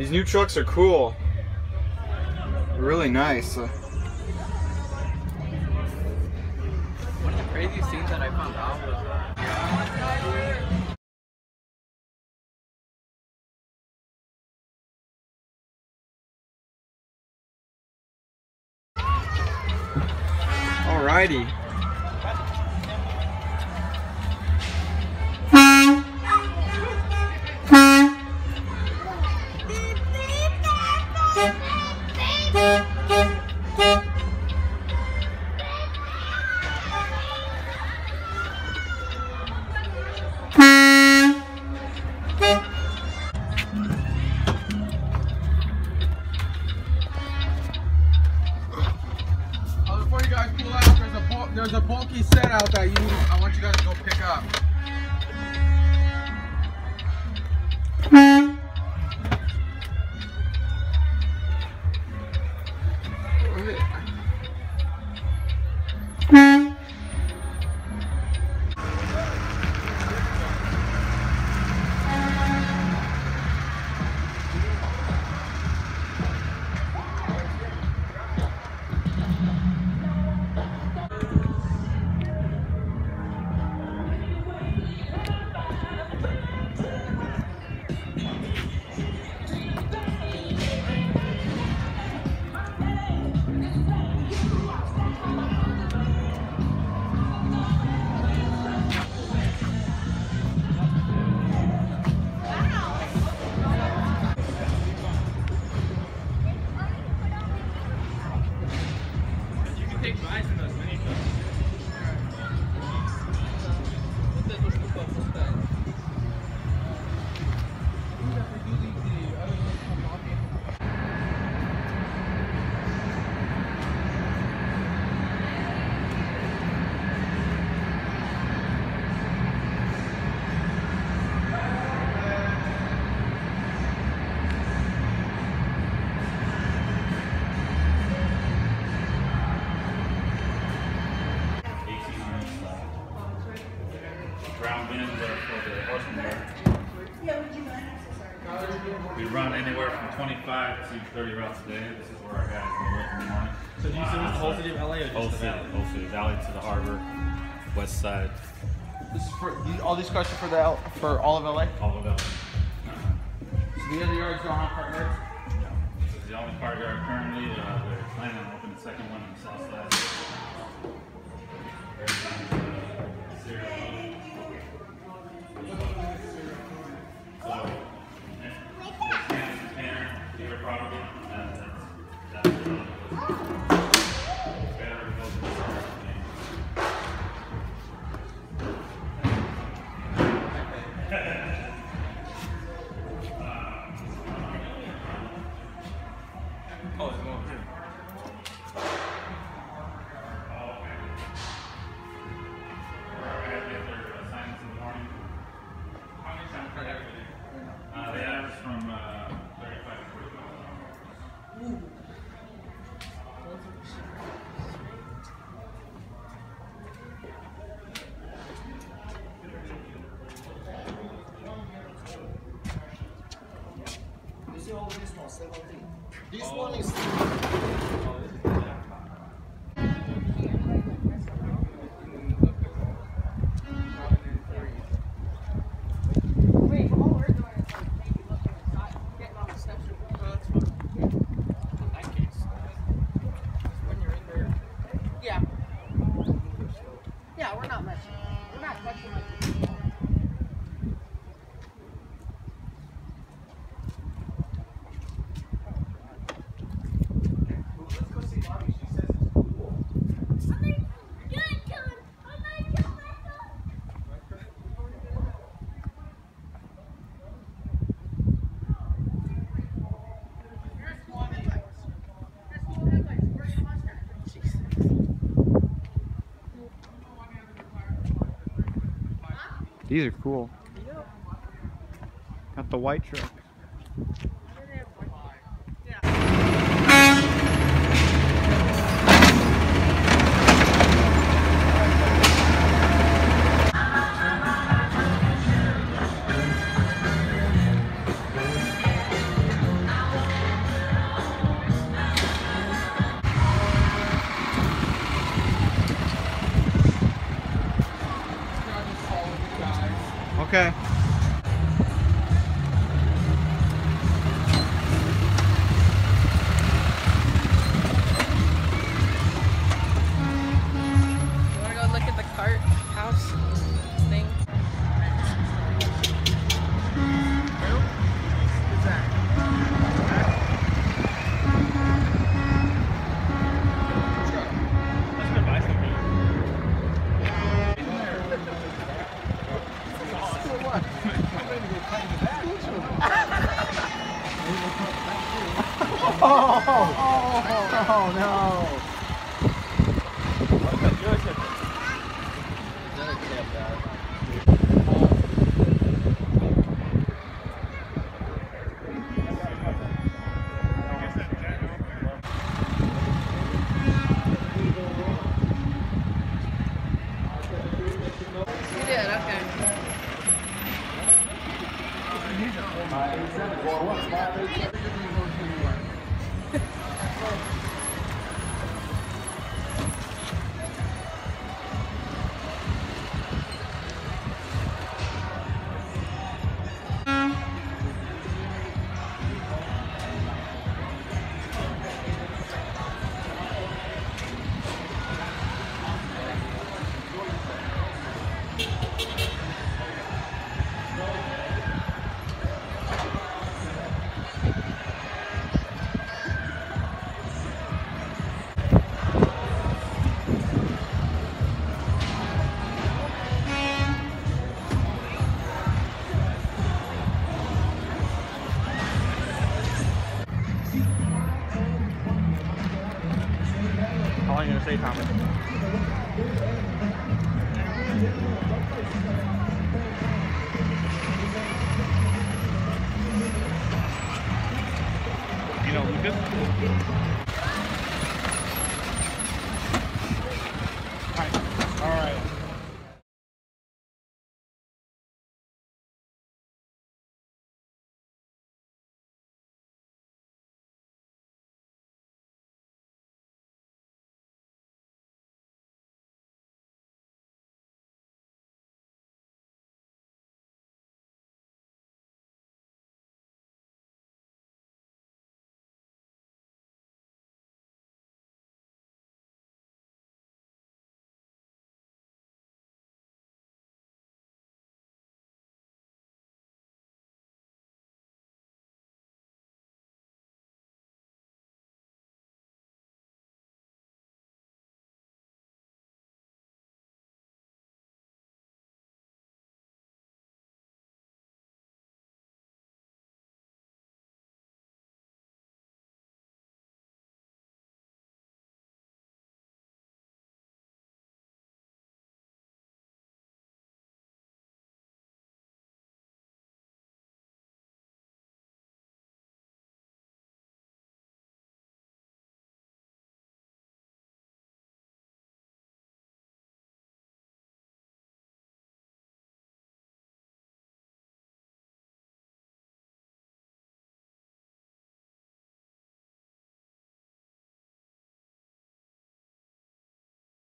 These new trucks are cool. They're really nice. One of the craziest things that I found out was alrighty. Before you guys pull out, there's a bulky set out that I want you guys to go pick up. We run anywhere from 25 to 30 routes a day. This is where our guys go work in the morning. So do you service the whole city of LA or just Whole the city, valley? whole city, valley to the harbor, west side, This is for all these cars are for all of LA. all of LA. So the other yards don't have car yards. This is the only car yard currently. They're planning on opening the second one on the south side. Oh, it's going through. They average from 35 to 45. This one is Yeah, we're not messing. We're not touching like These are cool. Got the white truck. Okay. You wanna go look at the cart house thing? Who's that? Let's go buy some meat. Oh no! You did, okay. How long are you gonna stay, Thomas? You know Lucas?